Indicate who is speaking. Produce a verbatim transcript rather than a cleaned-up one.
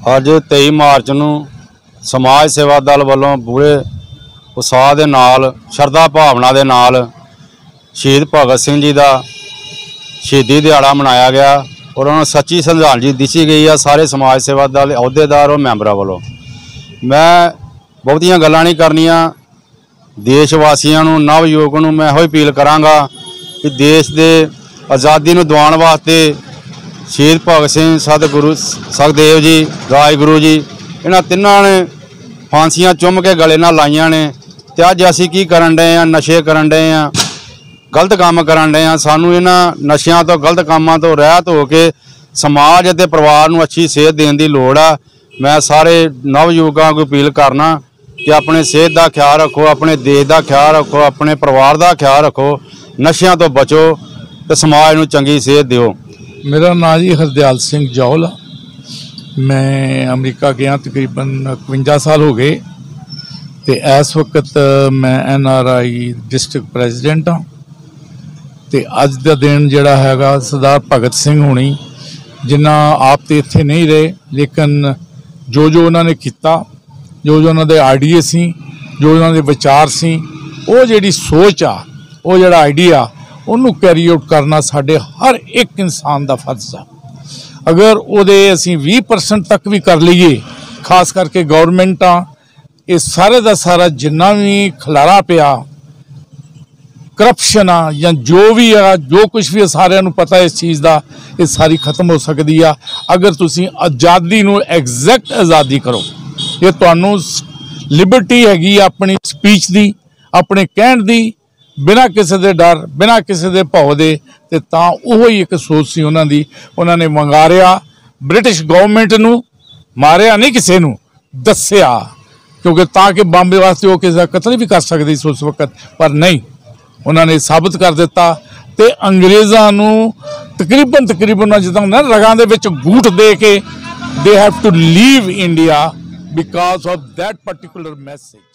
Speaker 1: ਅੱਜ तेईस मार्च ਨੂੰ समाज सेवा दल ਵੱਲੋਂ ਪੂਰੇ ਉਤਸ਼ਾਹ ਦੇ ਨਾਲ ਸ਼ਰਧਾ ਭਾਵਨਾ ਦੇ ਨਾਲ शहीद भगत सिंह जी का शहीदी दिहाड़ा मनाया गया और उन्होंने सच्ची श्रद्धांजलि दिती गई है सारे समाज सेवा दल अहुदेदार और मैंबरों वालों। मैं बहुतियां गल्लां नहीं करनियां, देशवासियों नूं नवयुवक नूं मैं इहो अपील करांगा कि देश के आज़ादी नूं दिवाउण वास्ते शहीद भगत सिंह सतगुरु सुखदेव जी राजगुरु जी इन्हां तिन्हां ने फांसियां चुम के गले नाल लाइयां ने ते अज असीं की करन डए आ, नशे करन डए आ, गलत काम करन डए आ। सानू इन्हां नशियां तो गलत कामां तो रहत हो के समाज और परिवार नूं अच्छी सेहत देने की लोड़ आ। मैं सारे नवयुवकों को अपील करना कि अपने सेहत का ख्याल रखो, अपने देश का ख्याल रखो, अपने परिवार का ख्याल रखो, नशियां तो बचो तो समाज नूं चंगी सेहत दिओ।
Speaker 2: मेरा नाम जी हरदयाल सिंह जौहल। मैं अमरीका गया तकरीबन इकवंजा साल हो गए तो इस वक्त मैं N R I district president हाँ। तो अज का दिन जोड़ा है सरदार भगत सिंह होनी जिन्ना आप तो इत्थे नहीं रहे लेकिन जो जो उन्होंने किया, जो जो उन्होंने आइडिए सी, जो उन्होंने विचार सी, वो जी सोच आ, वो जो आइडिया उन्होंने कैरी आउट करना साढ़े हर एक इंसान का फर्ज आ। अगर वो असी भी परसेंट तक भी कर लीए, खास करके गौरमेंटा ये सारे का सारा जिन्ना भी खलारा पिया करप्शन आ या जो भी आ, जो कुछ भी सारिਆਂ ਨੂੰ पता इस चीज़ का ये सारी खत्म हो सकती है अगर तुसी आज़ादी नूं एग्जैक्ट आज़ादी करो। ये तुहानूं लिबर्टी हैगी अपनी स्पीच की, अपने कहण की, बिना किसी के डर बिना किसी के भौ दे ते तां ओह ही एक सोच सी उन्हां दी। उन्होंने मंगारिया ब्रिटिश गवर्नमेंट नूं, मारिया नहीं किसी नूं, दस्सिया क्योंकि ताकि बंब वास्ते वो किसी का कतल भी कर सकती सी उस वक्त, पर नहीं उन्होंने साबित कर दिता तो अंग्रेज़ों नूं तकरीबन तकरीबन जिदा होंदा रगां दे विच गूठ दे के they have to leave India because of that particular message.